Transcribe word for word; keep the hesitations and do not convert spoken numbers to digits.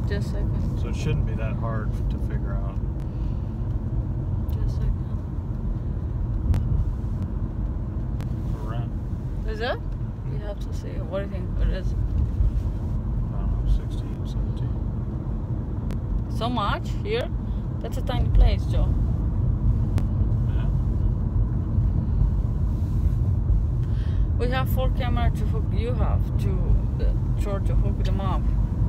Just a second. So it shouldn't be that hard to figure out. Just a second. For rent. Is it? We have to see. What do you think it is? I don't know, sixteen, seventeen. So much here? That's a tiny place, Joe. Yeah. We have four cameras to hook. You have to uh, try to hook them up.